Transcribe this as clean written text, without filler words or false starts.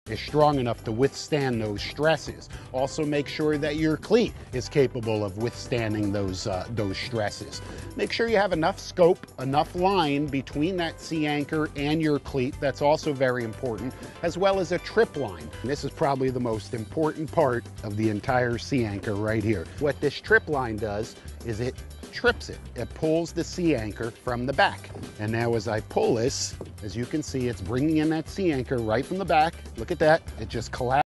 is strong enough to withstand those stresses. Also make sure that your cleat is capable of withstanding those stresses. Make sure you have enough scope, enough line between that sea anchor and your cleat. That's also very important, as well as a trip line. And this is probably the most important part of the entire sea anchor right here. What this trip line does is it trips it. It pulls the sea anchor from the back. And now as I pull this, as you can see, it's bringing in that sea anchor right from the back. Look at that. It just collapsed.